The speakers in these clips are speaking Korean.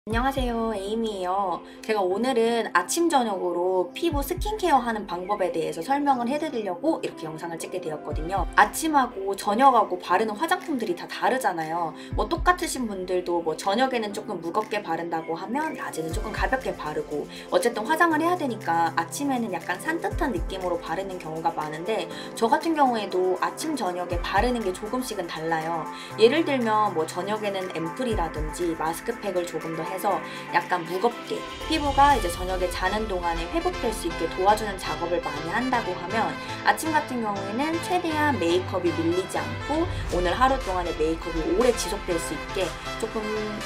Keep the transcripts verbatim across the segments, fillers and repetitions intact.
안녕하세요, 에이미예요. 제가 오늘은 아침 저녁으로 피부 스킨케어 하는 방법에 대해서 설명을 해드리려고 이렇게 영상을 찍게 되었거든요. 아침하고 저녁하고 바르는 화장품들이 다 다르잖아요. 뭐 똑같으신 분들도 뭐 저녁에는 조금 무겁게 바른다고 하면 낮에는 조금 가볍게 바르고, 어쨌든 화장을 해야 되니까 아침에는 약간 산뜻한 느낌으로 바르는 경우가 많은데, 저 같은 경우에도 아침 저녁에 바르는 게 조금씩은 달라요. 예를 들면 뭐 저녁에는 앰플이라든지 마스크팩을 조금 더 해서 약간 무겁게 피부가 이제 저녁에 자는 동안에 회복될 수 있게 도와주는 작업을 많이 한다고 하면, 아침 같은 경우에는 최대한 메이크업이 밀리지 않고 오늘 하루 동안의 메이크업이 오래 지속될 수 있게 조금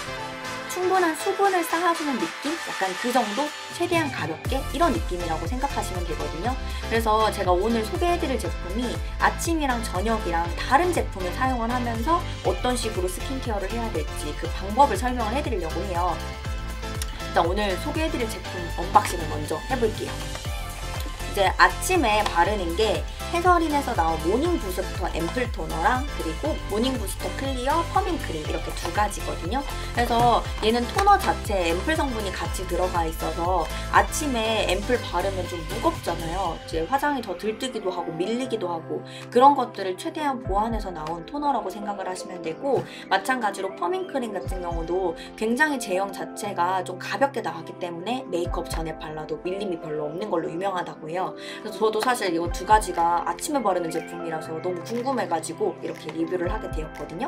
충분한 수분을 쌓아주는 느낌? 약간 그 정도? 최대한 가볍게? 이런 느낌이라고 생각하시면 되거든요. 그래서 제가 오늘 소개해드릴 제품이 아침이랑 저녁이랑 다른 제품을 사용을 하면서 어떤 식으로 스킨케어를 해야 될지 그 방법을 설명을 해드리려고 해요. 일단 오늘 소개해드릴 제품 언박싱을 먼저 해볼게요. 이제 아침에 바르는 게 해서린에서 나온 모닝 부스터 앰플 토너랑 그리고 모닝 부스터 클리어 퍼밍 크림, 이렇게 두 가지거든요. 그래서 얘는 토너 자체에 앰플 성분이 같이 들어가 있어서 아침에 앰플 바르면 좀 무겁잖아요. 이제 화장이 더 들뜨기도 하고 밀리기도 하고, 그런 것들을 최대한 보완해서 나온 토너라고 생각을 하시면 되고, 마찬가지로 퍼밍 크림 같은 경우도 굉장히 제형 자체가 좀 가볍게 나왔기 때문에 메이크업 전에 발라도 밀림이 별로 없는 걸로 유명하다고 해요. 그래서 저도 사실 이 두 가지가 아침에 바르는 제품이라서 너무 궁금해가지고 이렇게 리뷰를 하게 되었거든요.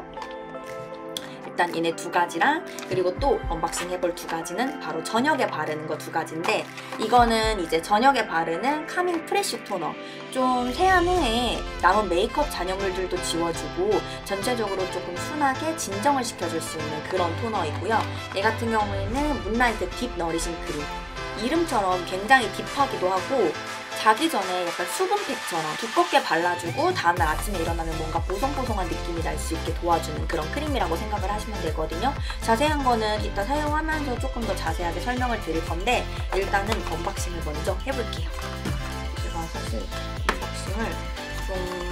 일단 얘네 두 가지랑, 그리고 또 언박싱 해볼 두 가지는 바로 저녁에 바르는 거 두 가지인데, 이거는 이제 저녁에 바르는 카밍 프레쉬 토너. 좀 세안 후에 남은 메이크업 잔여물들도 지워주고 전체적으로 조금 순하게 진정을 시켜줄 수 있는 그런 토너이고요. 얘 같은 경우에는 문라이트 딥 너리싱 크림. 이름처럼 굉장히 딥하기도 하고, 자기 전에 약간 수분팩처럼 두껍게 발라주고 다음날 아침에 일어나면 뭔가 보송보송한 느낌이 날 수 있게 도와주는 그런 크림이라고 생각을 하시면 되거든요. 자세한 거는 이따 사용하면서 조금 더 자세하게 설명을 드릴 건데, 일단은 언박싱을 먼저 해볼게요. 제가 사실 언박싱을 좀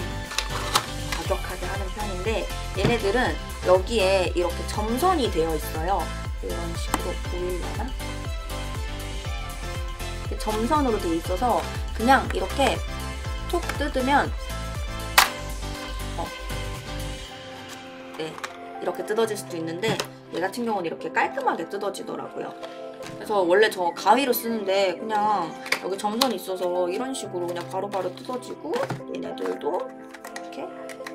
과격하게 하는 편인데, 얘네들은 여기에 이렇게 점선이 되어 있어요. 이런 식으로 보이려나? 점선으로 되어 있어서 그냥 이렇게 톡 뜯으면 어, 네, 이렇게 뜯어질 수도 있는데, 얘 같은 경우는 이렇게 깔끔하게 뜯어지더라고요. 그래서 원래 저 가위로 쓰는데 그냥 여기 점선이 있어서 이런 식으로 그냥 바로바로 뜯어지고, 얘네들도 이렇게.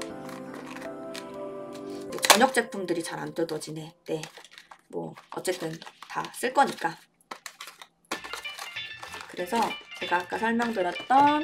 저녁 제품들이 잘 안 뜯어지네. 네, 뭐 어쨌든 다 쓸 거니까. 그래서 제가 아까 설명드렸던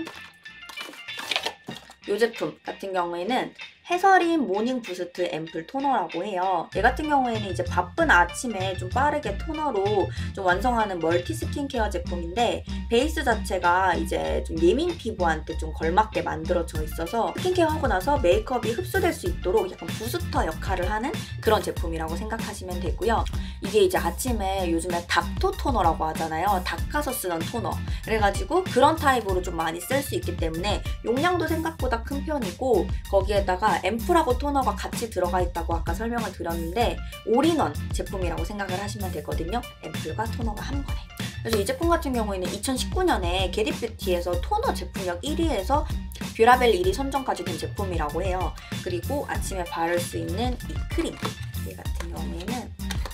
이 제품 같은 경우에는 해서린 모닝 부스트 앰플 토너라고 해요. 얘 같은 경우에는 이제 바쁜 아침에 좀 빠르게 토너로 좀 완성하는 멀티 스킨케어 제품인데, 베이스 자체가 이제 좀 예민 피부한테 좀 걸맞게 만들어져 있어서 스킨케어 하고 나서 메이크업이 흡수될 수 있도록 약간 부스터 역할을 하는 그런 제품이라고 생각하시면 되고요. 이게 이제 아침에 요즘에 닥토 토너라고 하잖아요. 닦아서 쓰는 토너. 그래가지고 그런 타입으로 좀 많이 쓸 수 있기 때문에 용량도 생각보다 큰 편이고, 거기에다가 앰플하고 토너가 같이 들어가 있다고 아까 설명을 드렸는데 올인원 제품이라고 생각을 하시면 되거든요. 앰플과 토너가 한 번에. 그래서 이 제품 같은 경우에는 이천십구 년에 게리뷰티에서 토너 제품력 일 위에서 뷰라벨 일 위 선정까지 된 제품이라고 해요. 그리고 아침에 바를 수 있는 이 크림, 얘 같은 경우에는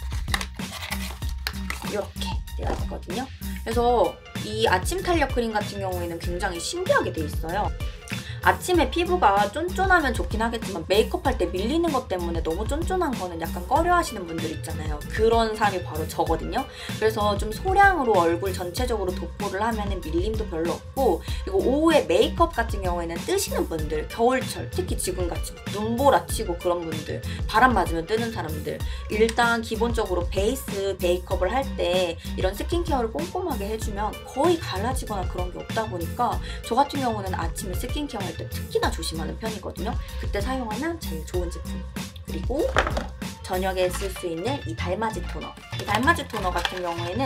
이렇게 되어 있거든요. 그래서 이 아침 탄력 크림 같은 경우에는 굉장히 신기하게 돼 있어요. 아침에 피부가 쫀쫀하면 좋긴 하겠지만 메이크업 할 때 밀리는 것 때문에 너무 쫀쫀한 거는 약간 꺼려 하시는 분들 있잖아요. 그런 사람이 바로 저거든요. 그래서 좀 소량으로 얼굴 전체적으로 도포를 하면은 밀림도 별로 없고, 그리고 오후에 메이크업 같은 경우에는 뜨시는 분들, 겨울철 특히 지금같이 눈보라치고 그런 분들, 바람 맞으면 뜨는 사람들, 일단 기본적으로 베이스 메이크업을 할 때 이런 스킨케어를 꼼꼼하게 해주면 거의 갈라지거나 그런 게 없다 보니까 저 같은 경우는 아침에 스킨케어 할 때 특히나 조심하는 편이거든요. 그때 사용하면 제일 좋은 제품. 그리고 저녁에 쓸 수 있는 이 달맞이 토너. 이 달맞이 토너 같은 경우에는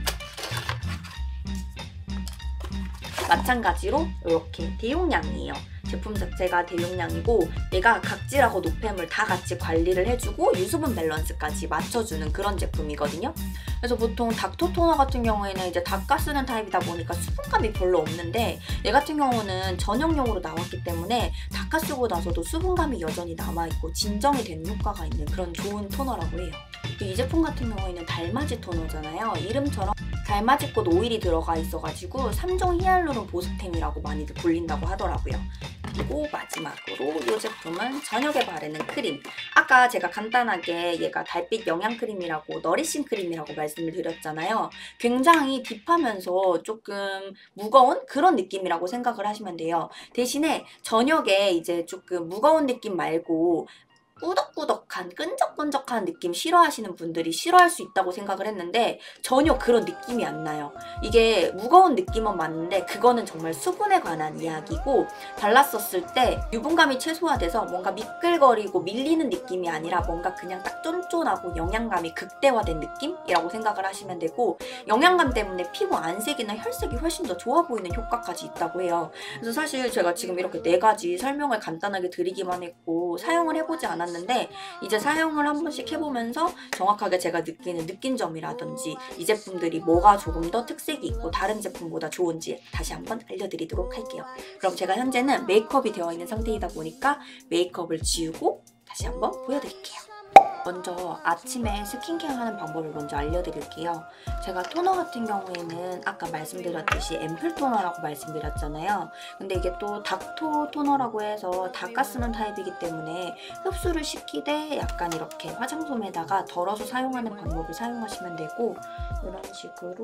마찬가지로 이렇게 대용량이에요. 제품 자체가 대용량이고 얘가 각질하고 노폐물 다 같이 관리를 해주고 유수분 밸런스까지 맞춰주는 그런 제품이거든요. 그래서 보통 닥터 토너 같은 경우에는 이제 닦아 쓰는 타입이다 보니까 수분감이 별로 없는데 얘 같은 경우는 전용용으로 나왔기 때문에 닦아 쓰고 나서도 수분감이 여전히 남아있고 진정이 되는 효과가 있는 그런 좋은 토너라고 해요. 이 제품 같은 경우에는 달맞이 토너잖아요. 이름처럼 달맞이꽃 오일이 들어가 있어가지고 삼 종 히알루론 보습템이라고 많이들 불린다고 하더라고요. 그리고 마지막으로 이 제품은 저녁에 바르는 크림. 아까 제가 간단하게 얘가 달빛 영양 크림이라고 너리싱 크림이라고 말씀을 드렸잖아요. 굉장히 딥하면서 조금 무거운 그런 느낌이라고 생각을 하시면 돼요. 대신에 저녁에 이제 조금 무거운 느낌 말고 꾸덕꾸덕한 끈적끈적한 느낌 싫어하시는 분들이 싫어할 수 있다고 생각을 했는데 전혀 그런 느낌이 안 나요. 이게 무거운 느낌은 맞는데 그거는 정말 수분에 관한 이야기고 발랐었을 때 유분감이 최소화돼서 뭔가 미끌거리고 밀리는 느낌이 아니라 뭔가 그냥 딱 쫀쫀하고 영양감이 극대화된 느낌이라고 생각을 하시면 되고 영양감 때문에 피부 안색이나 혈색이 훨씬 더 좋아 보이는 효과까지 있다고 해요. 그래서 사실 제가 지금 이렇게 네 가지 설명을 간단하게 드리기만 했고 사용을 해보지 않았는데 는데 이제 사용을 한 번씩 해보면서 정확하게 제가 느끼는 느낀 점이라든지 이 제품들이 뭐가 조금 더 특색이 있고 다른 제품보다 좋은지 다시 한번 알려드리도록 할게요. 그럼 제가 현재는 메이크업이 되어 있는 상태이다 보니까 메이크업을 지우고 다시 한번 보여드릴게요. 먼저 아침에 스킨케어 하는 방법을 먼저 알려드릴게요. 제가 토너 같은 경우에는 아까 말씀드렸듯이 앰플 토너라고 말씀드렸잖아요. 근데 이게 또 닥터 토너라고 해서 닦아 쓰는 타입이기 때문에 흡수를 시키되 약간 이렇게 화장솜에다가 덜어서 사용하는 방법을 사용하시면 되고 이런 식으로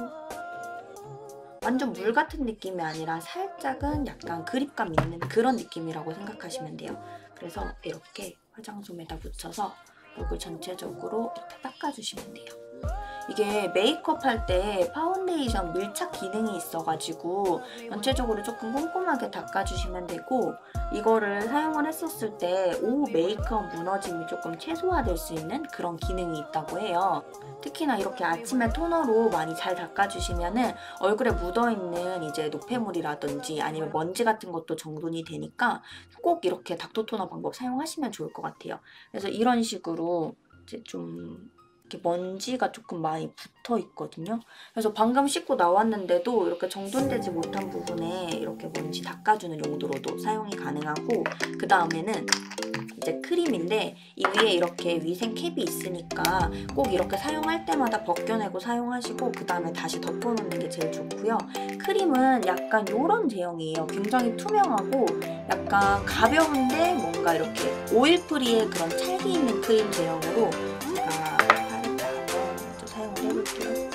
완전 물 같은 느낌이 아니라 살짝은 약간 그립감 있는 그런 느낌이라고 생각하시면 돼요. 그래서 이렇게 화장솜에다 묻혀서 얼굴 전체적으로 이렇게 닦아주시면 돼요. 이게 메이크업 할 때 파운데이션 밀착 기능이 있어가지고 전체적으로 조금 꼼꼼하게 닦아주시면 되고 이거를 사용을 했었을 때 오후 메이크업 무너짐이 조금 최소화될 수 있는 그런 기능이 있다고 해요. 특히나 이렇게 아침에 토너로 많이 잘 닦아주시면은 얼굴에 묻어있는 이제 노폐물이라든지 아니면 먼지 같은 것도 정돈이 되니까 꼭 이렇게 닥터 토너 방법 사용하시면 좋을 것 같아요. 그래서 이런 식으로 이제 좀 이렇게 먼지가 조금 많이 붙어 있거든요. 그래서 방금 씻고 나왔는데도 이렇게 정돈되지 못한 부분에 이렇게 먼지 닦아주는 용도로도 사용이 가능하고 그 다음에는 이제 크림인데 이 위에 이렇게 위생 캡이 있으니까 꼭 이렇게 사용할 때마다 벗겨내고 사용하시고 그 다음에 다시 덮어놓는 게 제일 좋고요. 크림은 약간 이런 제형이에요. 굉장히 투명하고 약간 가벼운데 뭔가 이렇게 오일 프리의 그런 찰기 있는 크림 제형으로 제가 사용을 해볼게요.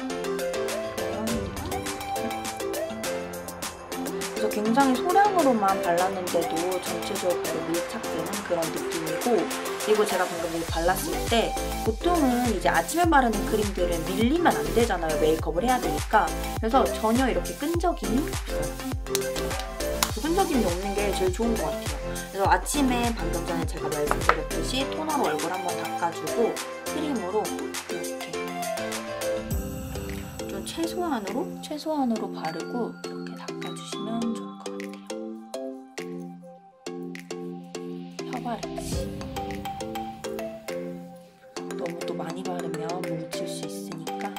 그래서 굉장히 소량으로만 발랐는데도 전체적으로 밀착되는 그런 느낌이고 그리고 제가 방금 이거 발랐을 때 보통은 이제 아침에 바르는 크림들은 밀리면 안 되잖아요. 메이크업을 해야 되니까. 그래서 전혀 이렇게 끈적임이 없어요. 그 끈적임이 없는 게 제일 좋은 것 같아요. 그래서 아침에 방금 전에 제가 말씀드렸듯이 토너로 얼굴 한번 닦아주고 크림으로 이렇게 좀 최소한으로 최소한으로 바르고 이렇게 닦아주시면 좋을 것 같아요. 혀바르기. 너무 또 많이 바르면 뭉칠 수 있으니까.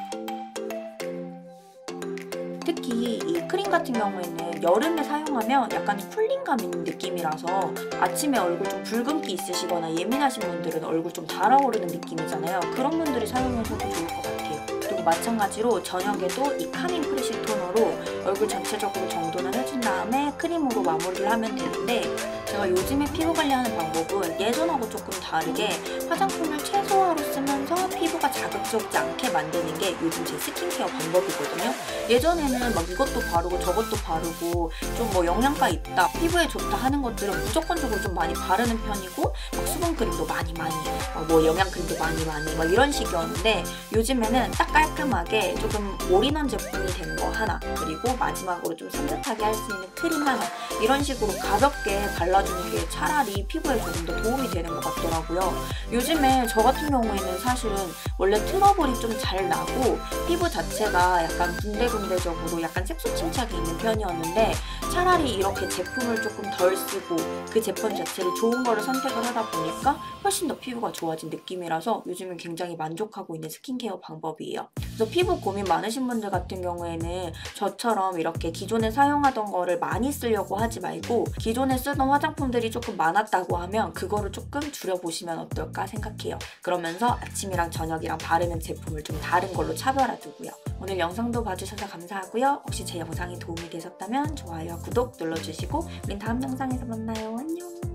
특히 이 크림 같은 경우에는 여름에 사용하면 약간 쿨링감 있는 느낌이라서 아침에 얼굴 좀 붉은기 있으시거나 예민하신 분들은 얼굴 좀 달아오르는 느낌이잖아요. 그런 분들이 사용하셔도 좋을 것 같아요. 그리고 마찬가지로 저녁에도 이 카밍 프레쉬 토너로 얼굴 전체적으로 정돈을 해준 다음에 크림으로 마무리를 하면 되는데 제가 요즘에 피부 관리하는 방법은 예전하고 조금 다르게 화장품을 최소화로 쓰면서 피부가 자극적이지 않게 만드는 게 요즘 제 스킨케어 방법이거든요. 예전에는 막 이것도 바르고 저것도 바르고 좀 뭐 영양가 있다, 피부에 좋다 하는 것들은 무조건적으로 좀 많이 바르는 편이고 막 수분크림도 많이 많이 뭐 영양크림도 많이 많이 막 이런 식이었는데 요즘에는 딱 깔끔하게 조금 올인원 제품이 된 거 하나 그리고 마지막으로 좀 산뜻하게 할 수 있는 크림 하나 이런 식으로 가볍게 발라주는 게 차라리 피부에 조금 더 도움이 되는 것 같더라고요. 요즘에 저 같은 경우에는 사실은 원래 트러블이 좀 잘 나고 피부 자체가 약간 군데군데적으로 약간 색소 침착이 있는 편이었는데 차라리 이렇게 제품을 조금 덜 쓰고 그 제품 자체를 좋은 거를 선택을 하다 보니까 훨씬 더 피부가 좋아진 느낌이라서 요즘은 굉장히 만족하고 있는 스킨케어 방법이에요. 그래서 피부 고민 많으신 분들 같은 경우에는 저처럼 이렇게 기존에 사용하던 거를 많이 쓰려고 하지 말고 기존에 쓰던 화장품들이 조금 많았다고 하면 그거를 조금 줄여보시면 어떨까 생각해요. 그러면서 아침이랑 저녁이랑 바르는 제품을 좀 다른 걸로 차별화 두고요. 오늘 영상도 봐주셔서 감사하고요. 혹시 제 영상이 도움이 되셨다면 좋아요, 구독 눌러주시고 우린 다음 영상에서 만나요. 안녕.